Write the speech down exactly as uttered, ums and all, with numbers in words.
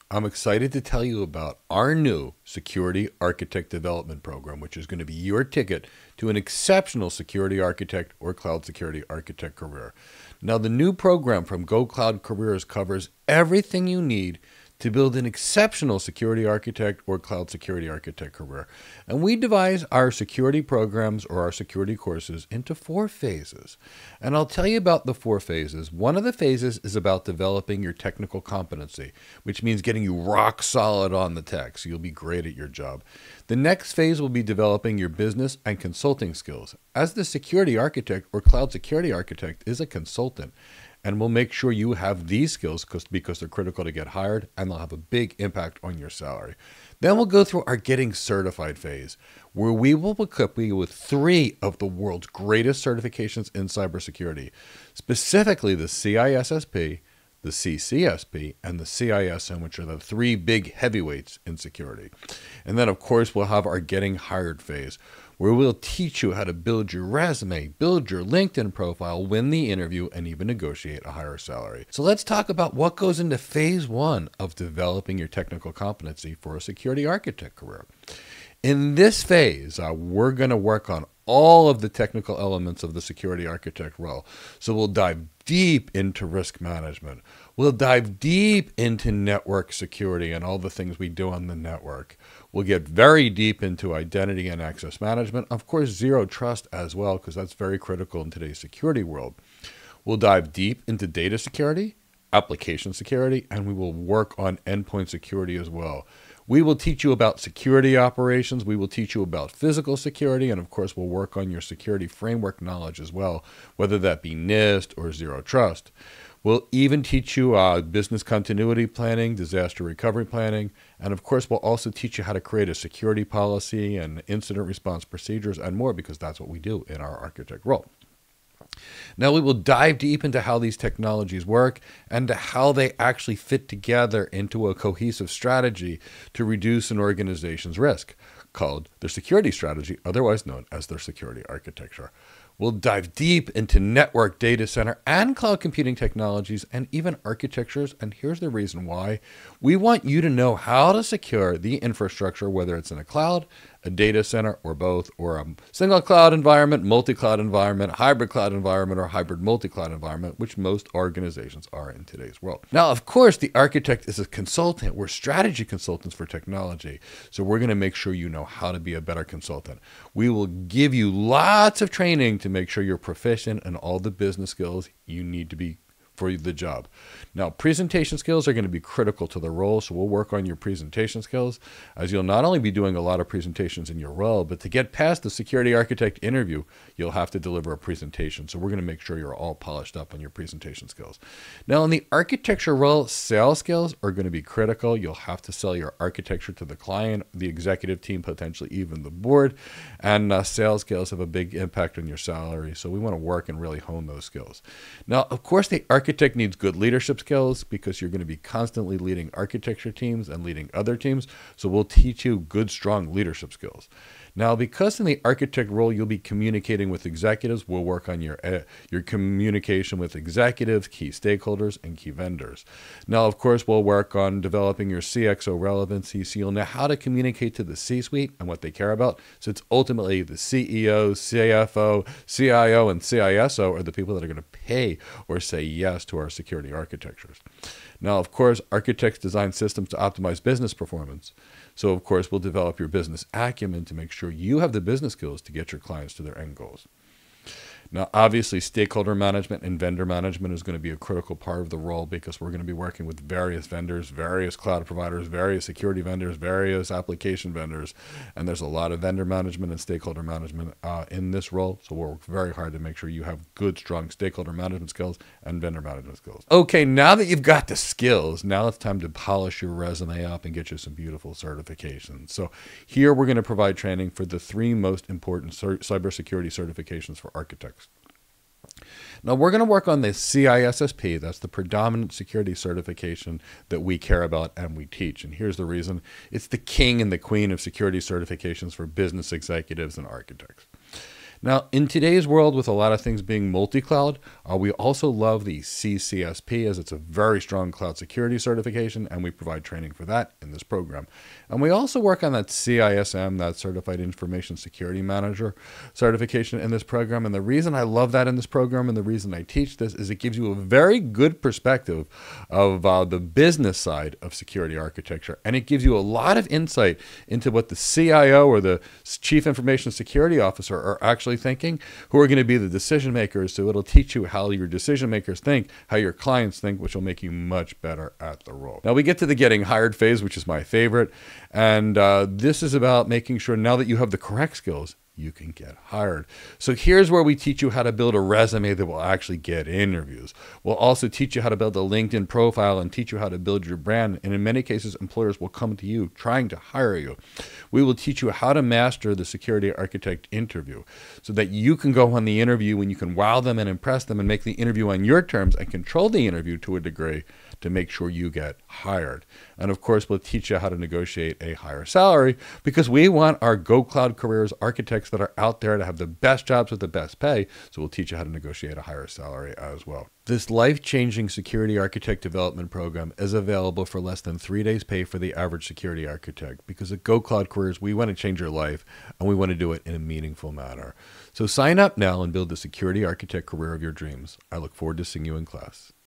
I'm excited to tell you about our new Security Architect Development Program, which is going to be your ticket to an exceptional security architect or cloud security architect career. Now, the new program from Go Cloud Careers covers everything you need to build an exceptional security architect or cloud security architect career. And we devise our security programs or our security courses into four phases. And I'll tell you about the four phases. One of the phases is about developing your technical competency, which means getting you rock solid on the tech, so you'll be great at your job. The next phase will be developing your business and consulting skills. As the security architect or cloud security architect is a consultant, and we'll make sure you have these skills because they're critical to get hired and they'll have a big impact on your salary. Then we'll go through our getting certified phase, where we will equip you with three of the world's greatest certifications in cybersecurity, specifically the C I S S P, the C C S P, and the C I S M, which are the three big heavyweights in security. And then, of course, we'll have our getting hired phase, where we'll teach you how to build your resume, build your LinkedIn profile, win the interview, and even negotiate a higher salary. So let's talk about what goes into phase one of developing your technical competency for a security architect career. In this phase, uh, we're going to work on all of the technical elements of the security architect role. So we'll dive deep into risk management. We'll dive deep into network security and all the things we do on the network. We'll get very deep into identity and access management. Of course, zero trust as well, because that's very critical in today's security world. We'll dive deep into data security, application security, and we will work on endpoint security as well. We will teach you about security operations. We will teach you about physical security. And of course, we'll work on your security framework knowledge as well, whether that be NIST or Zero Trust. We'll even teach you uh, business continuity planning, disaster recovery planning. And of course, we'll also teach you how to create a security policy and incident response procedures and more, because that's what we do in our architect role. Now we will dive deep into how these technologies work and to how they actually fit together into a cohesive strategy to reduce an organization's risk, called their security strategy, otherwise known as their security architecture. We'll dive deep into network, data center, and cloud computing technologies, and even architectures. And here's the reason why. We want you to know how to secure the infrastructure, whether it's in a cloud, a data center, or both, or a single cloud environment, multi-cloud environment, hybrid cloud environment, or hybrid multi-cloud environment, which most organizations are in today's world. Now, of course, the architect is a consultant. We're strategy consultants for technology. So we're going to make sure you know how to be a better consultant. We will give you lots of training to make sure you're proficient in all the business skills you need to be for the job. Now, presentation skills are going to be critical to the role, so we'll work on your presentation skills, as you'll not only be doing a lot of presentations in your role, but to get past the security architect interview, you'll have to deliver a presentation. So we're going to make sure you're all polished up on your presentation skills. Now, in the architecture role, sales skills are going to be critical. You'll have to sell your architecture to the client, the executive team, potentially even the board, and uh, sales skills have a big impact on your salary. So we want to work and really hone those skills. Now, of course, the architect Architect needs good leadership skills, because you're going to be constantly leading architecture teams and leading other teams. So we'll teach you good, strong leadership skills. Now, because in the architect role, you'll be communicating with executives, we'll work on your, uh, your communication with executives, key stakeholders, and key vendors. Now, of course, we'll work on developing your C X O relevancy, so you'll know how to communicate to the C-suite and what they care about. So it's ultimately the C E O, C F O, C I O, and C I S O are the people that are going to pay or say yes to our security architectures. Now, of course, architects design systems to optimize business performance. So, of course, we'll develop your business acumen to make sure you have the business skills to get your clients to their end goals. Now, obviously, stakeholder management and vendor management is going to be a critical part of the role, because we're going to be working with various vendors, various cloud providers, various security vendors, various application vendors. And there's a lot of vendor management and stakeholder management uh, in this role. So we'll work very hard to make sure you have good, strong stakeholder management skills and vendor management skills. Okay, now that you've got the skills, now it's time to polish your resume up and get you some beautiful certifications. So here we're going to provide training for the three most important cybersecurity certifications for architects. Now, we're going to work on the C I S S P. That's the predominant security certification that we care about and we teach. And here's the reason. It's the king and the queen of security certifications for business executives and architects. Now, in today's world, with a lot of things being multi-cloud, uh, we also love the C C S P, as it's a very strong cloud security certification, and we provide training for that in this program. And we also work on that C I S M, that Certified Information Security Manager certification in this program. And the reason I love that in this program and the reason I teach this is it gives you a very good perspective of uh, the business side of security architecture. And it gives you a lot of insight into what the C I O or the Chief Information Security Officer are actually thinking, who are going to be the decision makers. So it'll teach you how your decision makers think, how your clients think, which will make you much better at the role. Now we get to the getting hired phase, which is my favorite. And uh, this is about making sure now that you have the correct skills, you can get hired. So here's where we teach you how to build a resume that will actually get interviews. We'll also teach you how to build a LinkedIn profile and teach you how to build your brand. And in many cases, employers will come to you trying to hire you. We will teach you how to master the security architect interview so that you can go on the interview and you can wow them and impress them and make the interview on your terms and control the interview to a degree to make sure you get hired. And of course, we'll teach you how to negotiate a higher salary, because we want our Go Cloud Careers architects that are out there to have the best jobs with the best pay. So we'll teach you how to negotiate a higher salary as well. This life-changing security architect development program is available for less than three days pay for the average security architect, because at Go Cloud Careers, we want to change your life and we want to do it in a meaningful manner. So sign up now and build the security architect career of your dreams. I look forward to seeing you in class.